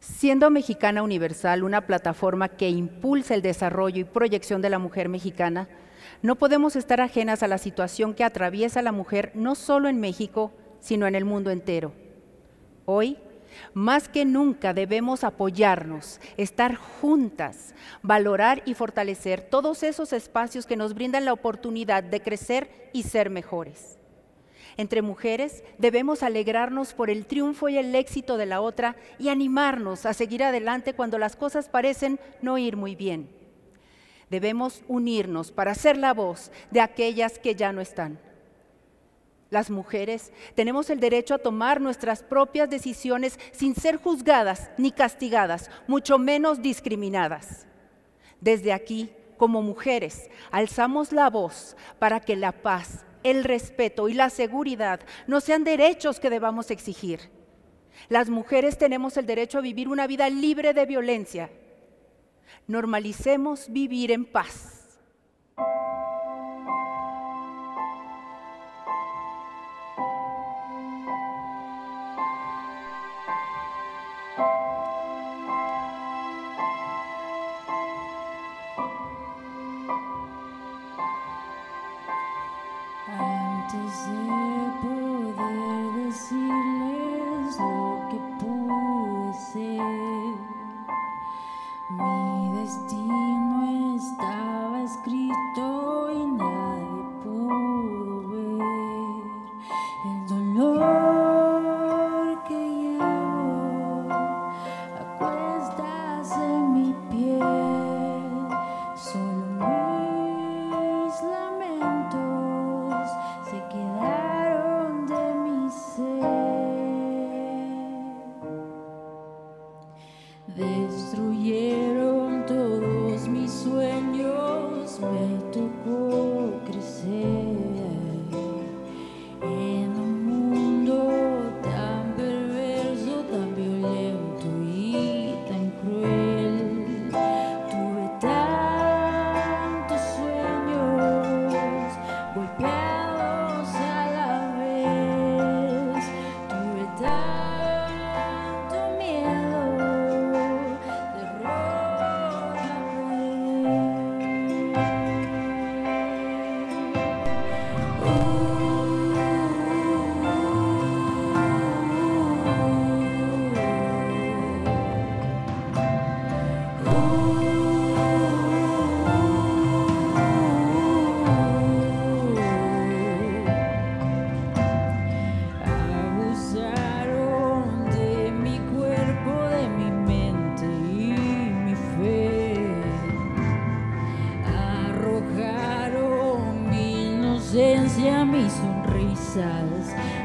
Siendo Mexicana Universal una plataforma que impulsa el desarrollo y proyección de la mujer mexicana, no podemos estar ajenas a la situación que atraviesa la mujer no solo en México, sino en el mundo entero. Hoy, más que nunca debemos apoyarnos, estar juntas, valorar y fortalecer todos esos espacios que nos brindan la oportunidad de crecer y ser mejores. Entre mujeres debemos alegrarnos por el triunfo y el éxito de la otra y animarnos a seguir adelante cuando las cosas parecen no ir muy bien. Debemos unirnos para ser la voz de aquellas que ya no están. Las mujeres tenemos el derecho a tomar nuestras propias decisiones sin ser juzgadas ni castigadas, mucho menos discriminadas. Desde aquí, como mujeres, alzamos la voz para que la paz, el respeto y la seguridad no sean derechos que debamos exigir. Las mujeres tenemos el derecho a vivir una vida libre de violencia. Normalicemos vivir en paz. Antes de poder decirles lo que pude ser, mi destino estaba escrito y nadie pudo ver el dolor que llevo a cuestas en mi piel. Solo mis lamentos se quedaron de mi ser. Destruyeron todos mis sueños, me tocó crecer en un mundo tan perverso, tan violento y tan cruel. Tuve tantos sueños golpeados a la vez, tuve tanto miedo, terror a abusaron de mi cuerpo, de mi mente y mi fe. Arrojaron mi inocencia, mis sonrisas